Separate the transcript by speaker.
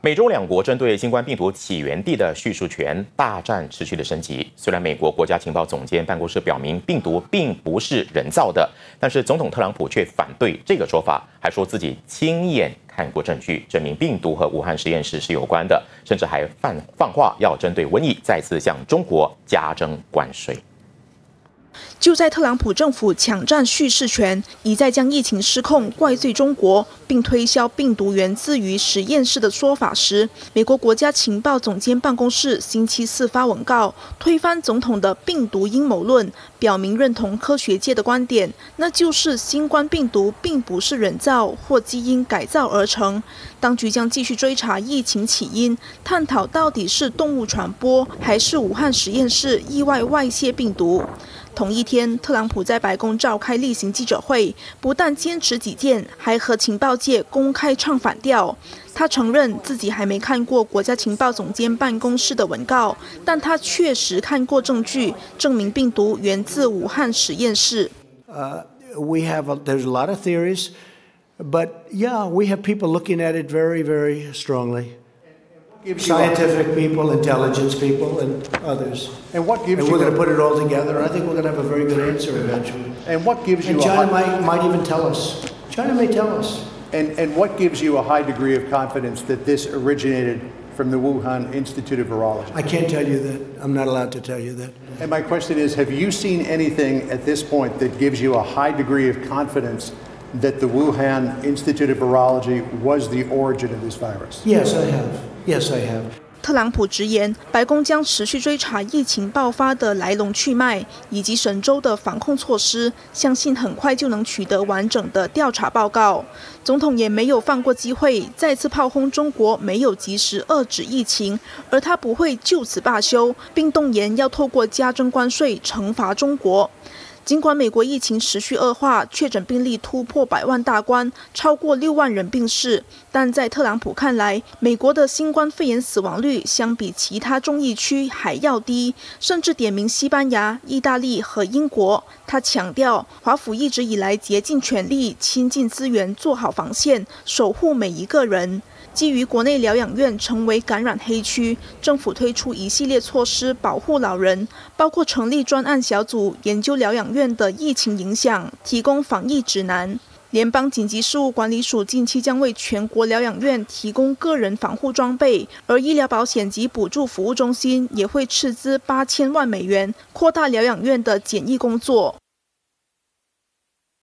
Speaker 1: 美中两国针对新冠病毒起源地的叙述权大战持续的升级。虽然美国国家情报总监办公室表明病毒并不是人造的，但是总统特朗普却反对这个说法，还说自己亲眼看过证据，证明病毒和武汉实验室是有关的，甚至还放话要针对瘟疫再次向中国加征关税。
Speaker 2: 就在特朗普政府抢占叙事权，一再将疫情失控怪罪中国，并推销病毒源自于实验室的说法时，美国国家情报总监办公室星期四发文告，推翻总统的病毒阴谋论，表明认同科学界的观点，那就是新冠病毒并不是人造或基因改造而成。当局将继续追查疫情起因，探讨到底是动物传播还是武汉实验室意外外泄病毒。 同一天，特朗普在白宫召开例行记者会，不但坚持己见，还和情报界公开唱反调。他承认自己还没看过国家情报总监办公室的文告，但他确实看过证据，证明病毒源自武汉实验室。
Speaker 3: There's a lot of theories, but yeah, we have people looking at it very, very strongly. Scientific people, intelligence people, and others.
Speaker 4: And what gives
Speaker 3: and
Speaker 4: you?
Speaker 3: We're going to put it all together. I think we're going to have a very good answer eventually.
Speaker 4: And what gives you?
Speaker 3: And China might even tell us. China may tell us.
Speaker 4: And what gives you a high degree of confidence that this originated from the Wuhan Institute of Virology?
Speaker 3: I can't tell you that. I'm not allowed to tell you that.
Speaker 4: And my question is, have you seen anything at this point that gives you a high degree of confidence that the Wuhan Institute of Virology was the origin of this virus?
Speaker 3: Yes, I have. Yes, I have.
Speaker 2: 特朗普直言，白宫将持续追查疫情爆发的来龙去脉，以及神州的防控措施，相信很快就能取得完整的调查报告。总统也没有放过机会，再次炮轰中国没有及时遏制疫情，而他不会就此罢休，并动言要透过加征关税惩罚中国。 尽管美国疫情持续恶化，确诊病例突破100万大关，超过6万人病逝，但在特朗普看来，美国的新冠肺炎死亡率相比其他中疫区还要低，甚至点名西班牙、意大利和英国。他强调，华府一直以来竭尽全力、倾尽资源做好防线，守护每一个人。 基于国内疗养院成为感染黑区，政府推出一系列措施保护老人，包括成立专案小组研究疗养院的疫情影响，提供防疫指南。联邦紧急事务管理署近期将为全国疗养院提供个人防护装备，而医疗保险及补助服务中心也会斥资8000万美元，扩大疗养院的检疫工作。